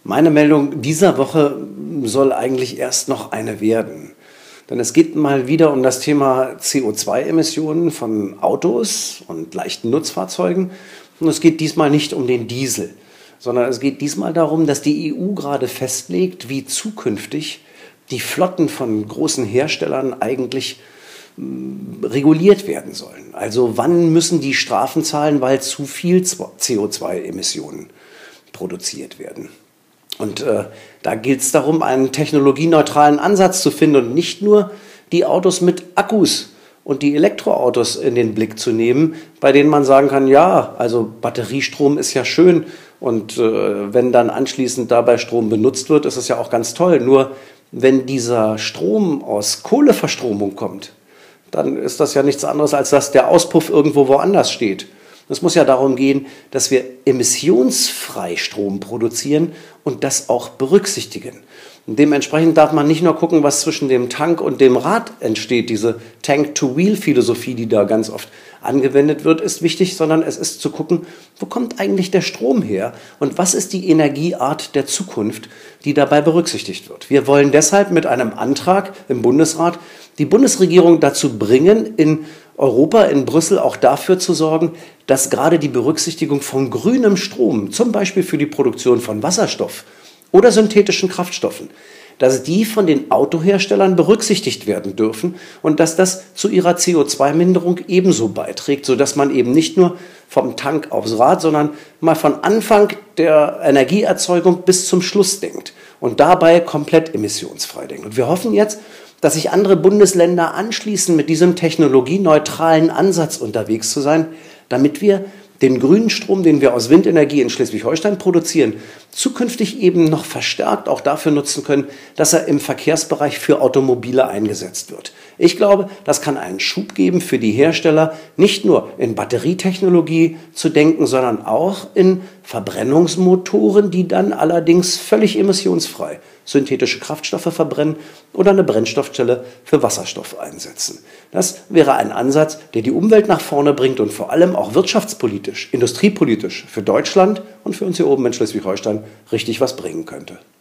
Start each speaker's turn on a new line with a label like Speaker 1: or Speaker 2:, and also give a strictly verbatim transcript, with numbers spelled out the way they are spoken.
Speaker 1: Meine Meldung dieser Woche soll eigentlich erst noch eine werden. Denn es geht mal wieder um das Thema C O zwei Emissionen von Autos und leichten Nutzfahrzeugen. Und es geht diesmal nicht um den Diesel, sondern es geht diesmal darum, dass die E U gerade festlegt, wie zukünftig die Flotten von großen Herstellern eigentlich äh, reguliert werden sollen. Also wann müssen die Strafen zahlen, weil zu viel C O zwei Emissionen produziert werden. Und äh, da gilt es darum, einen technologieneutralen Ansatz zu finden und nicht nur die Autos mit Akkus und die Elektroautos in den Blick zu nehmen, bei denen man sagen kann, ja, also Batteriestrom ist ja schön und äh, wenn dann anschließend dabei Strom benutzt wird, ist es ja auch ganz toll. Nur wenn dieser Strom aus Kohleverstromung kommt, dann ist das ja nichts anderes, als dass der Auspuff irgendwo woanders steht. Es muss ja darum gehen, dass wir emissionsfrei Strom produzieren und das auch berücksichtigen. Und dementsprechend darf man nicht nur gucken, was zwischen dem Tank und dem Rad entsteht. Diese Tank-to-Wheel-Philosophie, die da ganz oft angewendet wird, ist wichtig, sondern es ist zu gucken, wo kommt eigentlich der Strom her und was ist die Energieart der Zukunft, die dabei berücksichtigt wird. Wir wollen deshalb mit einem Antrag im Bundesrat die Bundesregierung dazu bringen, in Europa, in Brüssel auch dafür zu sorgen, dass gerade die Berücksichtigung von grünem Strom, zum Beispiel für die Produktion von Wasserstoff oder synthetischen Kraftstoffen, dass die von den Autoherstellern berücksichtigt werden dürfen und dass das zu ihrer C O zwei Minderung ebenso beiträgt, sodass man eben nicht nur vom Tank aufs Rad, sondern mal von Anfang der Energieerzeugung bis zum Schluss denkt und dabei komplett emissionsfrei denkt. Und wir hoffen jetzt, dass sich andere Bundesländer anschließen, mit diesem technologieneutralen Ansatz unterwegs zu sein, damit wir den grünen Strom, den wir aus Windenergie in Schleswig-Holstein produzieren, zukünftig eben noch verstärkt auch dafür nutzen können, dass er im Verkehrsbereich für Automobile eingesetzt wird. Ich glaube, das kann einen Schub geben für die Hersteller, nicht nur in Batterietechnologie zu denken, sondern auch in Verbrennungsmotoren, die dann allerdings völlig emissionsfrei synthetische Kraftstoffe verbrennen oder eine Brennstoffzelle für Wasserstoff einsetzen. Das wäre ein Ansatz, der die Umwelt nach vorne bringt und vor allem auch wirtschaftspolitisch, industriepolitisch für Deutschland und für uns hier oben in Schleswig-Holstein richtig was bringen könnte.